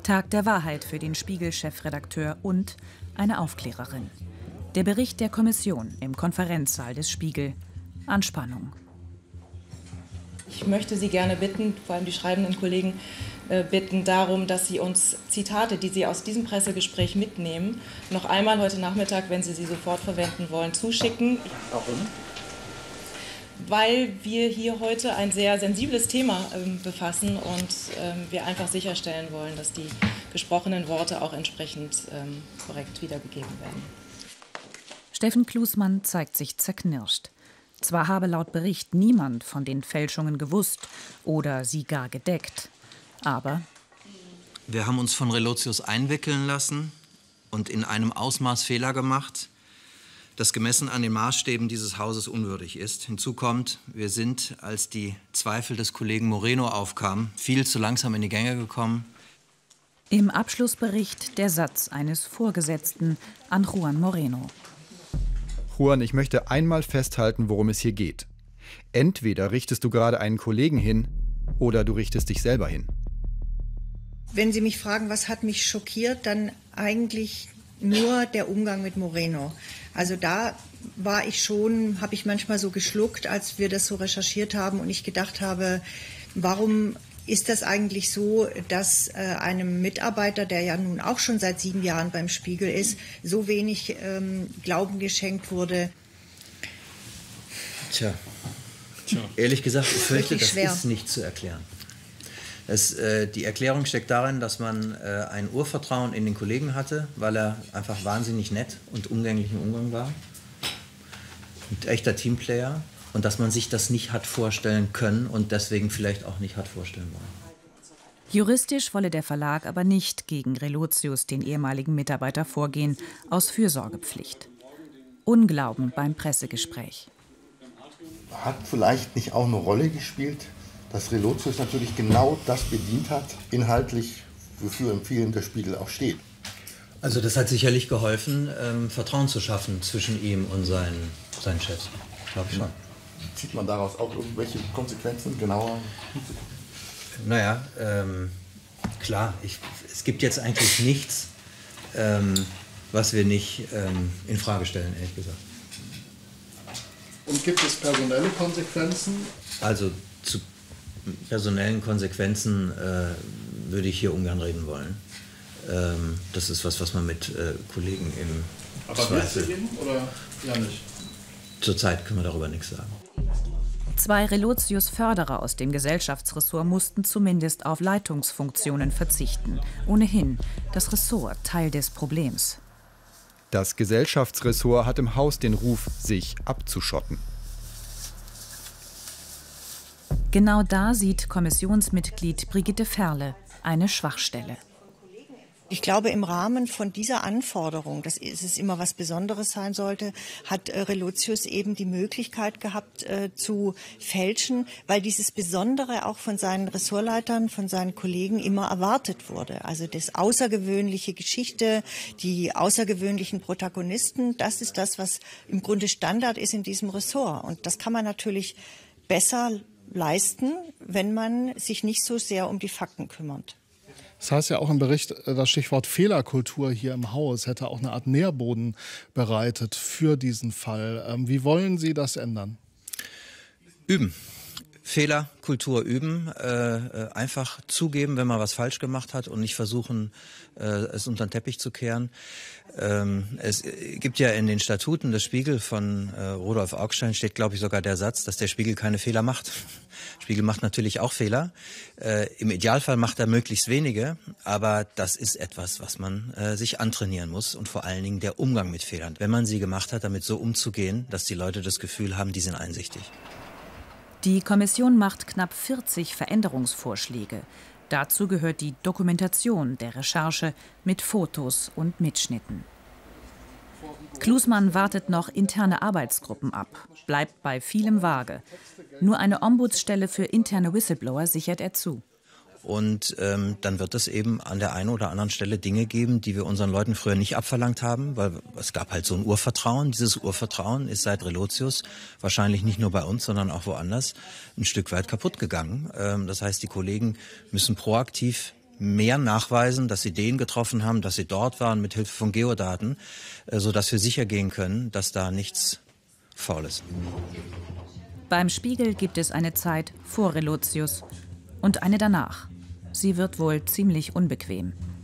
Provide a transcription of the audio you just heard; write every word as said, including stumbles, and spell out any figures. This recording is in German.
Tag der Wahrheit für den Spiegel-Chefredakteur und eine Aufklärerin. Der Bericht der Kommission im Konferenzsaal des Spiegel. Anspannung. Ich möchte Sie gerne bitten, vor allem die schreibenden Kollegen, äh, bitten darum, dass Sie uns Zitate, die Sie aus diesem Pressegespräch mitnehmen, noch einmal heute Nachmittag, wenn Sie sie sofort verwenden wollen, zuschicken. Warum? Weil wir hier heute ein sehr sensibles Thema ähm, befassen und ähm, wir einfach sicherstellen wollen, dass die gesprochenen Worte auch entsprechend ähm, korrekt wiedergegeben werden. Steffen Klusmann zeigt sich zerknirscht. Zwar habe laut Bericht niemand von den Fälschungen gewusst oder sie gar gedeckt, aber... Wir haben uns von Relotius einwickeln lassen und in einem Ausmaß Fehler gemacht, das gemessen an den Maßstäben dieses Hauses unwürdig ist. Hinzu kommt, wir sind, als die Zweifel des Kollegen Moreno aufkamen, viel zu langsam in die Gänge gekommen. Im Abschlussbericht der Satz eines Vorgesetzten an Juan Moreno. Juan, ich möchte einmal festhalten, worum es hier geht. Entweder richtest du gerade einen Kollegen hin oder du richtest dich selber hin. Wenn Sie mich fragen, was hat mich schockiert, dann eigentlich nur der Umgang mit Moreno. Also da war ich schon, habe ich manchmal so geschluckt, als wir das so recherchiert haben und ich gedacht habe, warum ist das eigentlich so, dass äh, einem Mitarbeiter, der ja nun auch schon seit sieben Jahren beim Spiegel ist, so wenig ähm, Glauben geschenkt wurde? Tja, Tja. ehrlich gesagt, ich fürchte, das schwer. ist nicht zu erklären. Es, äh, die Erklärung steckt darin, dass man äh, ein Urvertrauen in den Kollegen hatte, weil er einfach wahnsinnig nett und umgänglich im Umgang war. Ein echter Teamplayer. Und dass man sich das nicht hat vorstellen können und deswegen vielleicht auch nicht hat vorstellen wollen. Juristisch wolle der Verlag aber nicht gegen Relotius, den ehemaligen Mitarbeiter, vorgehen, aus Fürsorgepflicht. Unglauben beim Pressegespräch. Hat vielleicht nicht auch eine Rolle gespielt, dass Relotius natürlich genau das bedient hat, inhaltlich, wofür im vielen der Spiegel auch steht. Also das hat sicherlich geholfen, ähm, Vertrauen zu schaffen zwischen ihm und seinen, seinen Chefs. Glaube ich schon. Zieht man daraus auch irgendwelche Konsequenzen genauer? Naja, ähm, klar, ich, es gibt jetzt eigentlich nichts, ähm, was wir nicht ähm, in Frage stellen, ehrlich gesagt. Und gibt es personelle Konsequenzen? Also zu personellen Konsequenzen äh, würde ich hier ungern reden wollen. Ähm, das ist was, was man mit äh, Kollegen im Aber Zweifel... geben oder ja nicht? Zurzeit können wir darüber nichts sagen. Zwei Relotius-Förderer aus dem Gesellschaftsressort mussten zumindest auf Leitungsfunktionen verzichten. Ohnehin das Ressort Teil des Problems. Das Gesellschaftsressort hat im Haus den Ruf, sich abzuschotten. Genau da sieht Kommissionsmitglied Brigitte Ferle eine Schwachstelle. Ich glaube, im Rahmen von dieser Anforderung, dass es immer was Besonderes sein sollte, hat äh, Relotius eben die Möglichkeit gehabt äh, zu fälschen, weil dieses Besondere auch von seinen Ressortleitern, von seinen Kollegen immer erwartet wurde. Also das außergewöhnliche Geschichte, die außergewöhnlichen Protagonisten, das ist das, was im Grunde Standard ist in diesem Ressort. Und das kann man natürlich besser leisten, wenn man sich nicht so sehr um die Fakten kümmert. Das heißt ja auch im Bericht, das Stichwort Fehlerkultur hier im Haus hätte auch eine Art Nährboden bereitet für diesen Fall. Wie wollen Sie das ändern? Üben. Fehlerkultur üben, äh, einfach zugeben, wenn man was falsch gemacht hat und nicht versuchen, äh, es unter den Teppich zu kehren. Ähm, es gibt ja in den Statuten des Spiegel von äh, Rudolf Augstein steht, glaube ich, sogar der Satz, dass der Spiegel keine Fehler macht. Spiegel macht natürlich auch Fehler. Äh, Im Idealfall macht er möglichst wenige, aber das ist etwas, was man äh, sich antrainieren muss und vor allen Dingen der Umgang mit Fehlern. Wenn man sie gemacht hat, damit so umzugehen, dass die Leute das Gefühl haben, die sind einsichtig. Die Kommission macht knapp vierzig Veränderungsvorschläge. Dazu gehört die Dokumentation der Recherche mit Fotos und Mitschnitten. Klusmann wartet noch interne Arbeitsgruppen ab, bleibt bei vielem vage. Nur eine Ombudsstelle für interne Whistleblower sichert er zu. Und ähm, dann wird es eben an der einen oder anderen Stelle Dinge geben, die wir unseren Leuten früher nicht abverlangt haben, weil es gab halt so ein Urvertrauen. Dieses Urvertrauen ist seit Relotius wahrscheinlich nicht nur bei uns, sondern auch woanders ein Stück weit kaputt gegangen. Ähm, das heißt, die Kollegen müssen proaktiv mehr nachweisen, dass sie den getroffen haben, dass sie dort waren mit Hilfe von Geodaten, äh, sodass wir sicher gehen können, dass da nichts faul ist. Beim Spiegel gibt es eine Zeit vor Relotius und eine danach. Sie wird wohl ziemlich unbequem.